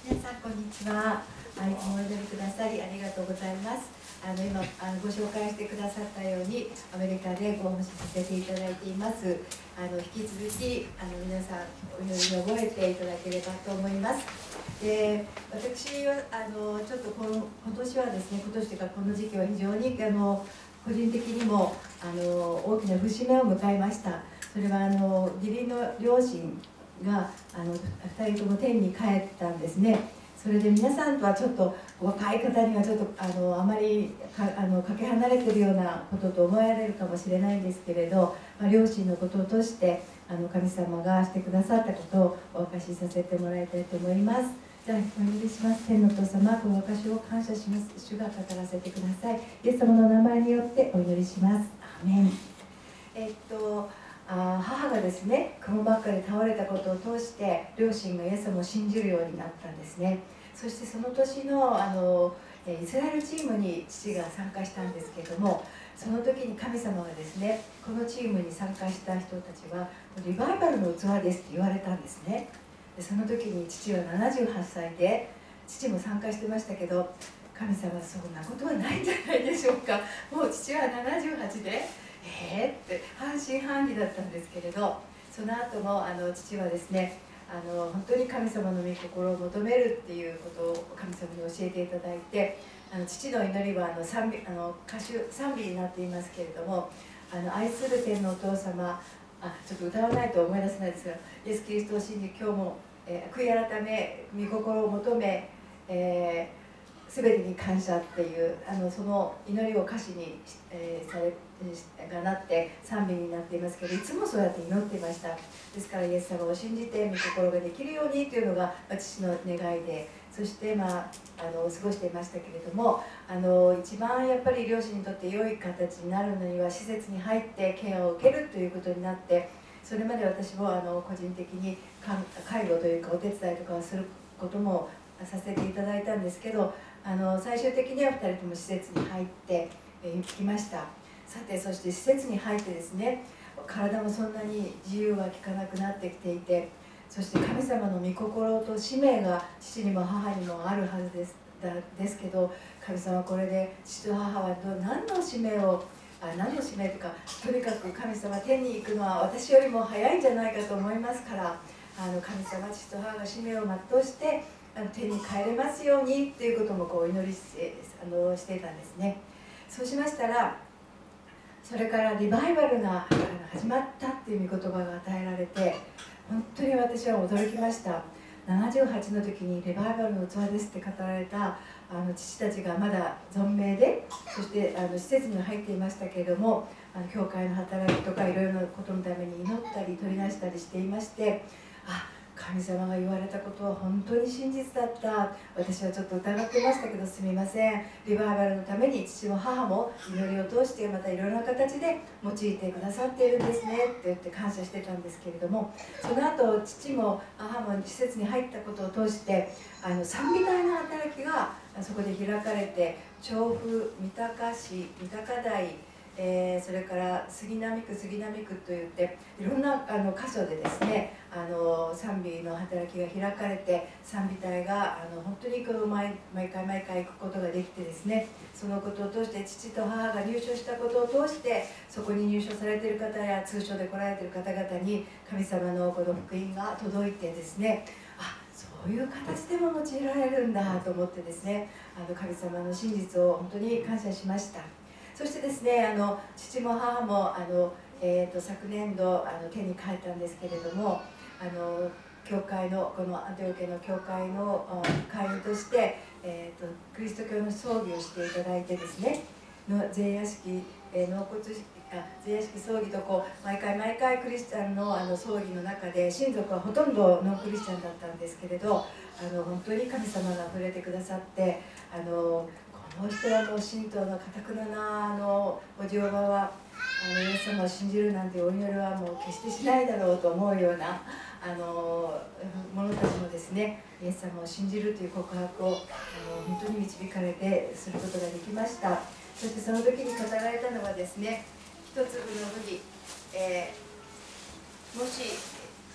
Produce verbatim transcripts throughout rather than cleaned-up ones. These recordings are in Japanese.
皆さんこんにちは。あいつもお祈りくださりありがとうございます。あの今あのご紹介してくださったようにアメリカでご奉仕させていただいています。あの引き続きあの皆さんお祈りを覚えていただければと思います。で私はあのちょっとこの今年はですね今年というかこの時期は非常にあの個人的にもあの大きな節目を迎えました。それはあの義理の両親があのふたりとも天に帰ったんですね。それで皆さんとはちょっと若い方にはちょっとあのあまりかあのかけ離れているようなことと思われるかもしれないんですけれど、まあ、両親のことを通してあの神様がしてくださったことをお明かしさせてもらいたいと思います。じゃあお祈りします。天のお父様、この証を感謝します。主が語らせてください。イエス様の名前によってお祈りします。アーメン。えっとあ母がですねくも膜下で倒れたことを通して両親がイエス様を信じるようになったんですね。そしてその年のあのイスラエルチームに父が参加したんですけれども、その時に神様がですねこのチームに参加した人たちはリバイバルの器ですって言われたんですね。でその時に父はななじゅうはっさいで、父も参加してましたけど、神様そんなことはないんじゃないでしょうか。もう父はななじゅうはちでえーって半信半疑だったんですけれど、その後もあの父はですねあの本当に神様の御心を求めるっていうことを神様に教えていただいて、あの父の祈りはあの賛美あの歌手賛美になっていますけれども、あの愛する天のお父様、あちょっと歌わないと思い出せないですが、イエス・キリストを信じ今日も、えー、悔い改め御心を求め、えー全てに感謝っていうあのその祈りを歌詞に、えー、されがなって賛美になっていますけど、いつもそうやって祈っていました。ですからイエス様を信じて御心ができるようにというのが私の願いで、そして、まあ、あの過ごしていましたけれども、あの一番やっぱり両親にとって良い形になるのには施設に入ってケアを受けるということになって、それまで私もあの個人的に介護というかお手伝いとかをすることもさせていただいたんですけど、あの最終的にはふたりとも施設に入って行きました。さてそして施設に入ってですね、体もそんなに自由は利かなくなってきていて、そして神様の御心と使命が父にも母にもあるはずですだですけど、神様はこれで父と母はど何の使命をあ何の使命というか、とにかく神様天に行くのは私よりも早いんじゃないかと思いますから、あの神様父と母が使命を全うして天に帰れますようにっていうこともこうお祈りしてあのしていたんですね。そうしましたら、それからリバイバルが始まったっていう御言葉が与えられて、本当に私は驚きました。ななじゅうはちの時にリバイバルの器ですって語られたあの父たちがまだ存命で、そしてあの施設には入っていましたけれども、あの教会の働きとかいろいろなことのために祈ったり取り出したりしていまして、あ神様が言われたことは本当に真実だった、私はちょっと疑ってましたけどすみません、リバイバルのために父も母も祈りを通してまたいろいろな形で用いてくださっているんですねって言って感謝してたんですけれども、その後父も母も施設に入ったことを通してあの賛美隊の働きがそこで開かれて、調布、三鷹市、三鷹台、えー、それから杉並区杉並区といっていろんなあの箇所でですね、あの賛美の働きが開かれて、賛美隊があの本当にこの 毎, 毎回毎回行くことができてですね、そのことを通して父と母が入所したことを通して、そこに入所されている方や通所で来られている方々に神様のこの福音が届いてですね、あそういう形でも用いられるんだと思ってですね、あの神様の真実を本当に感謝しました。そしてですね、あの父も母もあの、えー、と昨年度あの手に帰ったんですけれども、あの教会のこのアンテオ家の教会の会員として、えー、とキリスト教の葬儀をしていただいてですね、の税屋敷、えー、納骨式あ税屋敷葬儀とこう毎回毎回クリスチャン の, あの葬儀の中で親族はほとんどノンクリスチャンだったんですけれど、あの本当に神様が触れてくださって、あのこの人はもう神道の堅くななあのおじおばはあのイエス様を信じるなんてお祈りはもう決してしないだろうと思うようなあの者たちもですね、イエス様を信じるという告白をあの本当に導かれてすることができました。そしてその時に語られたのはですね、一粒の麦、えー、もし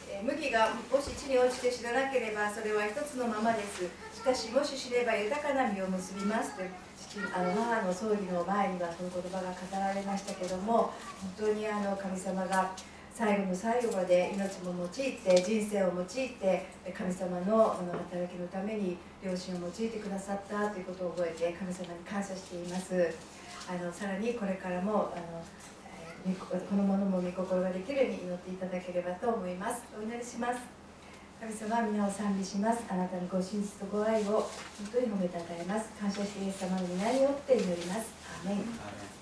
えー、麦がもし地に落ちて死ななければそれは一つのままです。しかしもし死ねば豊かな実を結びますという父あの母の葬儀の前にはその言葉が語られましたけども、本当にあの神様が最後の最後まで命も用いて人生を用いて神様の働きのために両親を用いてくださったということを覚えて神様に感謝しています。あのさらにこれからもあのこのものも御心ができるように祈っていただければと思います。お祈りします。神様、皆を賛美します。あなたのご真実とご愛を本当に褒めたたえます。感謝してイエス様の皆によって祈ります。アーメン。